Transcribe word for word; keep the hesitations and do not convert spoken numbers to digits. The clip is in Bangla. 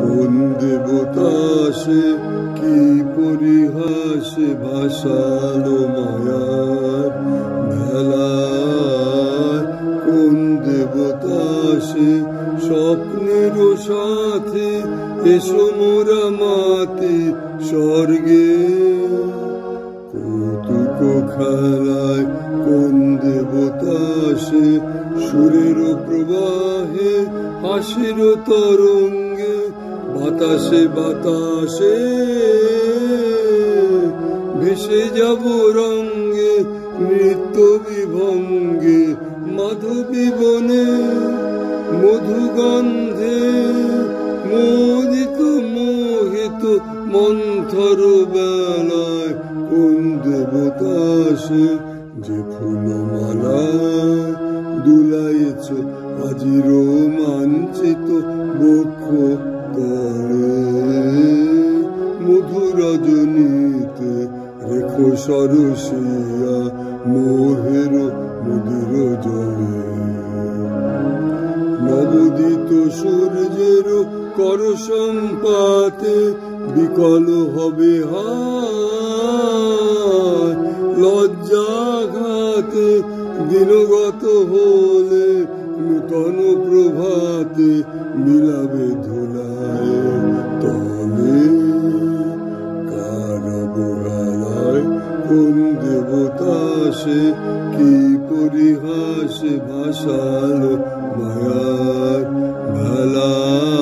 কোন দেবতা সে কি পরিহাসে ভাসালো মায়ার ভেলায়, কোন দেবতা সে স্বপ্নের সাথে এসো মোরা মাতে স্বর্গে কৌতুক খেলায়, কোন দেবতা সে সুরের প্রবাহে হাসির তরঙ্গে বাতাসে বাতাসে ভেসে যাব রঙ্গে নৃত্য বিভঙ্গে মাধবী বনে মধুগন্ধে মোদিত মোহিত মন্থর বেলায়, কোন দেবতা সে যে ফুলমালায় দুলাইছ আজি রোমাঞ্চিত বক্ষ তলে, মধু রজনীতে রেখো সরসিয়া মোহের মুদির জলে, নবোদিত সূর্যের কর সম্পাতে বিকল হবে হায়, লজ্জাঘাতে দিনগত হলে নূতন প্রভাতে মিলাবে ধুলায় তলে, কার অবহেলায় কোন দেবতা সে কি পরিহাসে ভাসালো মায়ার ভেলায়।